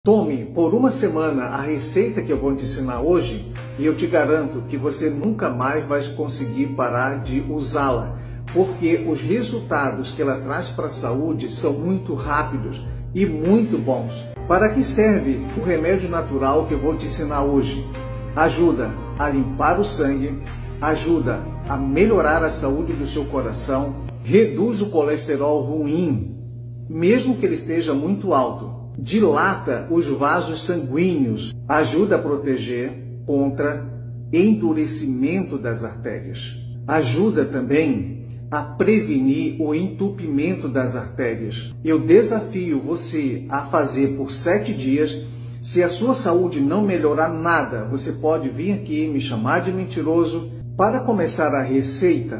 Tome por uma semana a receita que eu vou te ensinar hoje e eu te garanto que você nunca mais vai conseguir parar de usá-la, porque os resultados que ela traz para a saúde são muito rápidos e muito bons. Para que serve o remédio natural que eu vou te ensinar hoje? Ajuda a limpar o sangue, ajuda a melhorar a saúde do seu coração, reduz o colesterol ruim, mesmo que ele esteja muito alto, dilata os vasos sanguíneos, ajuda a proteger contra endurecimento das artérias, ajuda também a prevenir o entupimento das artérias. Eu desafio você a fazer por 7 dias. Se a sua saúde não melhorar nada, você pode vir aqui me chamar de mentiroso. Para começar a receita,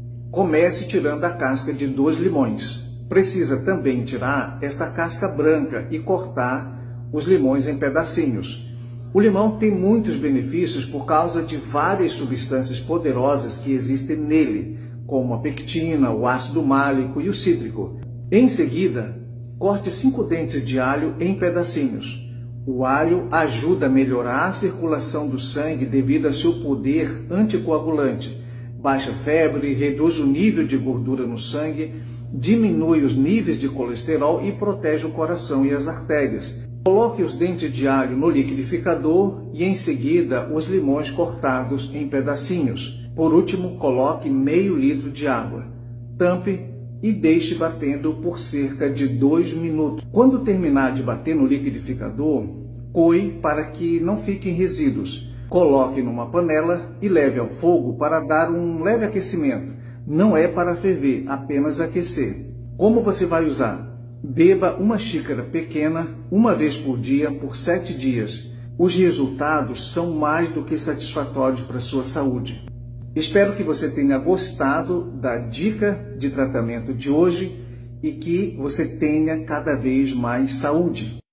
comece tirando a casca de 2 limões. Precisa também tirar esta casca branca e cortar os limões em pedacinhos. O limão tem muitos benefícios por causa de várias substâncias poderosas que existem nele, como a pectina, o ácido málico e o cítrico. Em seguida, corte 5 dentes de alho em pedacinhos. O alho ajuda a melhorar a circulação do sangue devido ao seu poder anticoagulante. Baixa a febre, reduz o nível de gordura no sangue, diminui os níveis de colesterol e protege o coração e as artérias. Coloque os dentes de alho no liquidificador e em seguida os limões cortados em pedacinhos. Por último, coloque meio litro de água. Tampe e deixe batendo por cerca de 2 minutos. Quando terminar de bater no liquidificador, coe para que não fiquem resíduos. Coloque numa panela e leve ao fogo para dar um leve aquecimento. Não é para ferver, apenas aquecer. Como você vai usar? Beba uma xícara pequena, uma vez por dia, por 7 dias. Os resultados são mais do que satisfatórios para a sua saúde. Espero que você tenha gostado da dica de tratamento de hoje e que você tenha cada vez mais saúde.